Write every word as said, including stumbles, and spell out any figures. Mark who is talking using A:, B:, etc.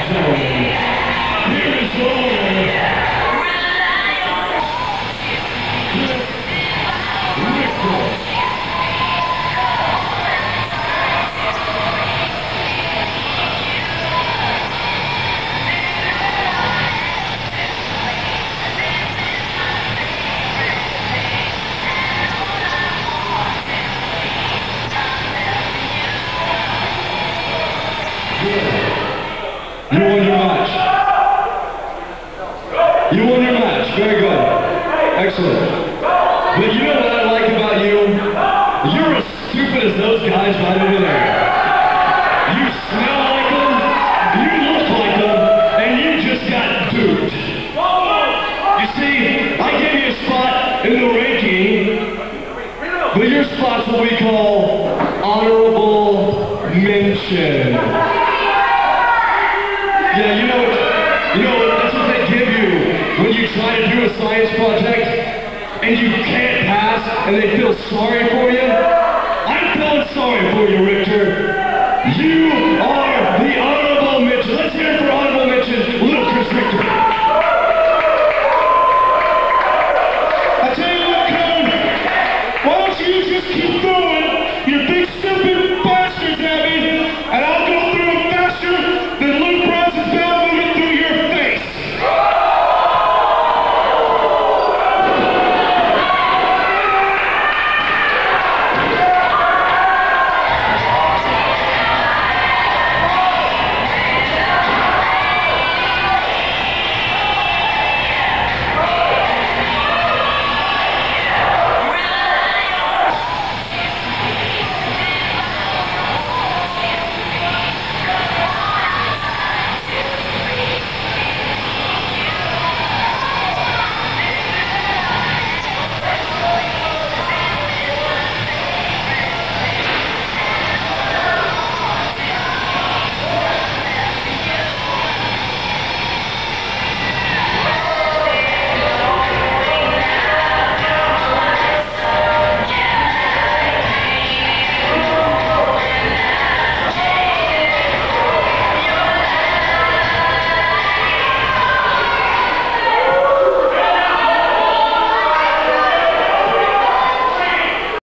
A: gentlemen, here is your winner, Richter. You won your match. You won your match. Very good. Excellent. But you know what I like about you? You're as stupid as those guys right over there. You smell like them, you look like them, and you just got duped. You see, I gave you a spot in the ranking, but your spot's what we call honorable mention. Yeah, you know, you know, that's what they give you when you try to do a science project and you can't pass and they feel sorry for you. I'm feeling sorry for you, Richter. You